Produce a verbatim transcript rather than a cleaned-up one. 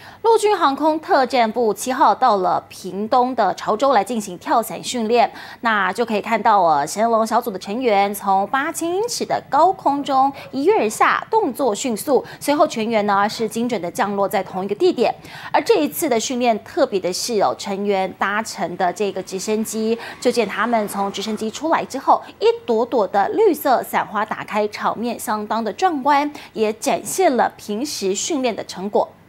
陆军航空特战部七号到了屏东的潮州来进行跳伞训练，那就可以看到哦，神龙小组的成员从八千英尺的高空中一跃而下，动作迅速，随后全员呢是精准的降落在同一个地点。而这一次的训练特别的是哦，成员搭乘的这个直升机，就见他们从直升机出来之后，一朵朵的绿色伞花打开，场面相当的壮观，也展现了平时训练的成果。